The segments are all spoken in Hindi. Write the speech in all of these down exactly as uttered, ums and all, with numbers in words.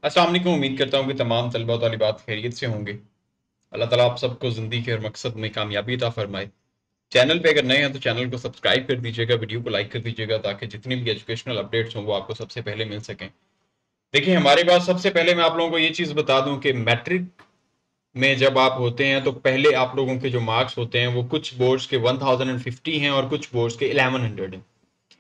अस्सलाम वालेकुम। उम्मीद करता हूँ कि तमाम तलबा और तालिबात खैरियत से होंगे। अल्लाह ताला आप सबको ज़िंदगी के हर मकसद में कामयाबी अता फरमाए। चैनल पे अगर नए हैं तो चैनल को सब्सक्राइब कर दीजिएगा, वीडियो को लाइक कर दीजिएगा ताकि जितनी भी एजुकेशनल अपडेट्स हों वो आपको सबसे पहले मिल सकें। देखिए, हमारे पास सबसे पहले मैं आप लोगों को ये चीज़ बता दूं कि मैट्रिक में जब आप होते हैं तो पहले आप लोगों के जो मार्क्स होते हैं वो कुछ बोर्ड्स के वन थाउजेंड फिफ्टी हैं और कुछ बोर्ड्स के इलेवन हंड्रेड हैं।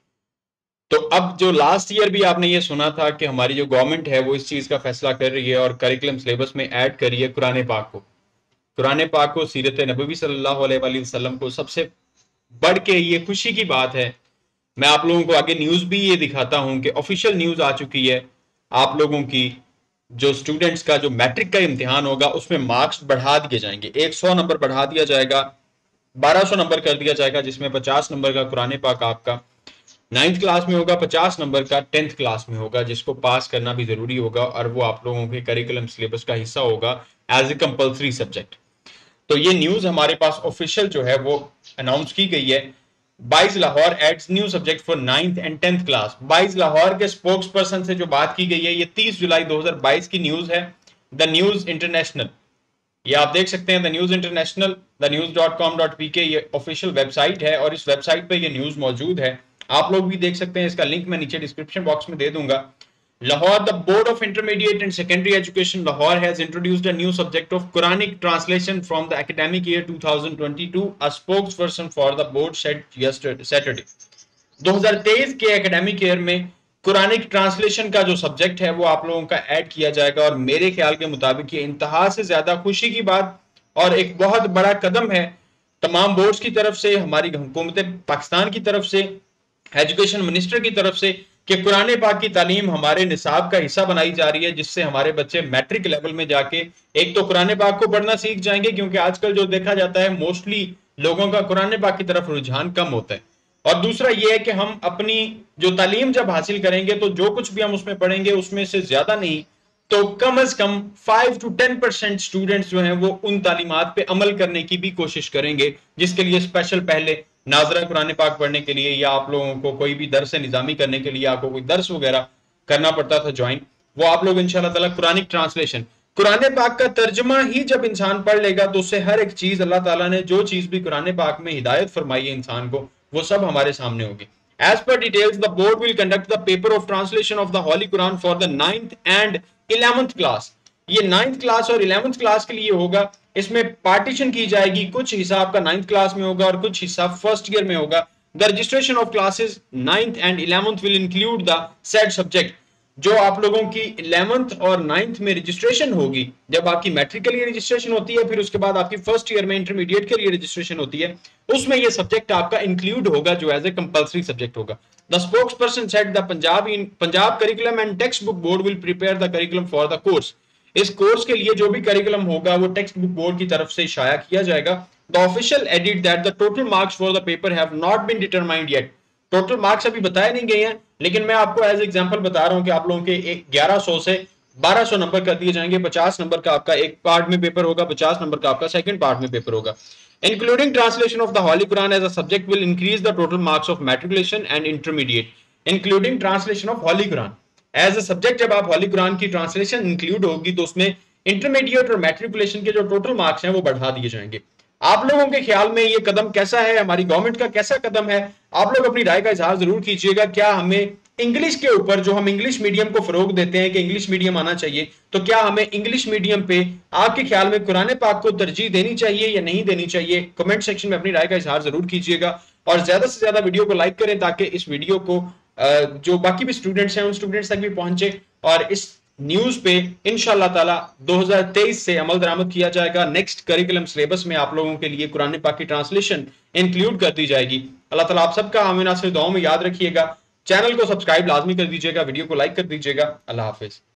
तो अब जो लास्ट ईयर भी आपने ये सुना था कि हमारी जो गवर्नमेंट है वो इस चीज़ का फैसला कर रही है और करिकुलम सिलेबस में ऐड करी है कुरान पाक को। कुरान पाक को, सीरत नबवी सल्लल्लाहु अलैहि वसल्लम को सबसे बढ़ के ये खुशी की बात है। मैं आप लोगों को आगे न्यूज़ भी ये दिखाता हूं कि ऑफिशियल न्यूज़ आ चुकी है। आप लोगों की जो स्टूडेंट्स का जो मैट्रिक का इम्तिहान होगा उसमें मार्क्स बढ़ा दिए जाएंगे। एक सौ नंबर बढ़ा दिया जाएगा, बारह सौ नंबर कर दिया जाएगा, जिसमें पचास नंबर का कुरान पाक आपका नाइन्थ क्लास में होगा, पचास नंबर का टेंथ क्लास में होगा, जिसको पास करना भी जरूरी होगा और वो आप लोगों के करिकुलम सिलेबस का हिस्सा होगा एज ए कंपल्सरी सब्जेक्ट। तो ये न्यूज हमारे पास ऑफिशियल जो है वो अनाउंस की गई है। BISE Lahore adds new subject for ninth and tenth class. BISE Lahore के स्पोक्स पर्सन से जो बात की गई है ये तीस जुलाई दो हज़ार बाईस की न्यूज है। द न्यूज इंटरनेशनल, ये आप देख सकते हैं, the news international, the news dot com dot P K ये ऑफिशियल वेबसाइट है और इस वेबसाइट पे ये न्यूज मौजूद है। आप लोग भी देख सकते हैं, इसका लिंक मैं नीचे डिस्क्रिप्शन बॉक्स में दे दूंगा। Lahore, the board of intermediate and secondary education Lahore has introduced a new subject of Quranic translation from the academic year two thousand twenty two, a spokesperson for the board said yesterday Saturday. दो हज़ार तेईस के एकेडमिक ईयर में कुरानिक ट्रांसलेशन का जो सब्जेक्ट है वो आप लोगों का ऐड किया जाएगा और मेरे ख्याल के मुताबिक ये इंतहा से ज्यादा खुशी की बात और एक बहुत बड़ा कदम है तमाम बोर्ड्स की तरफ से, हमारी हुकूमत पाकिस्तान की तरफ से, एजुकेशन मिनिस्टर की तरफ से, कि कुरान पाक की तालीम हमारे निसाब का हिस्सा बनाई जा रही है, जिससे हमारे बच्चे मैट्रिक लेवल में जाके एक तो कुरान पाक को पढ़ना सीख जाएंगे, क्योंकि आजकल जो देखा जाता है मोस्टली लोगों का कुरान पाक की तरफ रुझान कम होता है। और दूसरा ये है कि हम अपनी जो तालीम जब हासिल करेंगे तो जो कुछ भी हम उसमें पढ़ेंगे उसमें से ज्यादा नहीं तो कम अज कम five to ten percent students जो हैं वो उन तालीमात पे अमल करने की भी कोशिश करेंगे, जिसके लिए स्पेशल पहले नाजरा कुरान पाक पढ़ने के लिए या आप लोगों को कोई भी दर्स निजामी करने के लिए आपको कोई दर्स वगैरह करना पड़ता था ज्वाइन, वो आप लोग इंशाल्लाह ताला कुरानिक ट्रांसलेशन, कुरान पाक का तर्जमा ही जब इंसान पढ़ लेगा तो उससे हर एक चीज, अल्लाह ताला ने जो चीज भी कुरान पाक में हिदायत फरमाई है इंसान को, वो सब हमारे सामने होगी। As per details, the board will conduct the paper of translation of the Holy Quran for the ninth and eleventh class. ये नाइन्थ क्लास और इलेवेंथ क्लास के लिए होगा। इसमें पार्टीशन की जाएगी, कुछ हिस्सा आपका नाइन्थ क्लास में होगा और कुछ हिस्सा फर्स्ट ईयर में होगा। The registration of classes ninth and eleventh will include the said subject. जो आप लोगों की इलेवेंथ और नाइन्थ में रजिस्ट्रेशन होगी, जब आपकी मैट्रिक के लिए रजिस्ट्रेशन होती है, फिर उसके बाद आपकी फर्स्ट ईयर में इंटरमीडिएट के लिए रजिस्ट्रेशन होती है, उसमें ये सब्जेक्ट आपका इंक्लूड होगा जो एज ए कंपल्सरी सब्जेक्ट होगा। The spokesperson said the Punjab in Punjab curriculum and textbook board will prepare the curriculum for the course. इस कोर्स के लिए जो भी करिकुलम होगा वो टेक्स्ट बुक बोर्ड की तरफ से शाया किया जाएगा। The official added that the total marks for the paper have not been determined yet. Total marks अभी बताए नहीं गए हैं, लेकिन मैं आपको एज एग्जांपल बता रहा हूं कि आप लोगों के ग्यारह सौ से बारह सौ नंबर कर दिए जाएंगे। पचास नंबर का आपका एक पार्ट में पेपर होगा, पचास नंबर का आपका सेकंड पार्ट में पेपर होगा। Including translation of the Holy Quran as a subject will increase the total marks of matriculation and intermediate. Including translation of Holy Quran as a subject, जब आप Holy Quran की translation include होगी तो उसमें intermediate और matriculation के जो total marks हैं वो बढ़ा दिए जाएंगे। आप लोगों के ख्याल में ये कदम कैसा है, हमारी गवर्नमेंट का कैसा कदम है? आप लोग अपनी राय का इजहार जरूर कीजिएगा। क्या हमें इंग्लिश के ऊपर, जो हम इंग्लिश मीडियम को फरोग देते हैं कि इंग्लिश मीडियम आना चाहिए, तो क्या हमें इंग्लिश मीडियम पे आपके ख्याल में कुरान पाक को तरजीह देनी चाहिए या नहीं देनी चाहिए? कमेंट सेक्शन में अपनी राय का इजहार जरूर कीजिएगा और ज्यादा से ज्यादा वीडियो को लाइक करें ताकि इस वीडियो को जो बाकी भी स्टूडेंट्स हैं उन स्टूडेंट्स तक भी पहुंचे और इस न्यूज पे इंशाल्लाह ताला दो हज़ार तेईस से अमल दरामद किया जाएगा। नेक्स्ट करिकुलम सिलेबस में आप लोगों के लिए कुरान पाक की ट्रांसलेशन इंक्लूड कर दी जाएगी। अल्लाह ताला आप सबका आमीन नासिर दुआओं में याद रखिएगा। चैनल को सब्सक्राइब लाजमी कर दीजिएगा, वीडियो को लाइक कर दीजिएगा। अल्लाह हाफिज।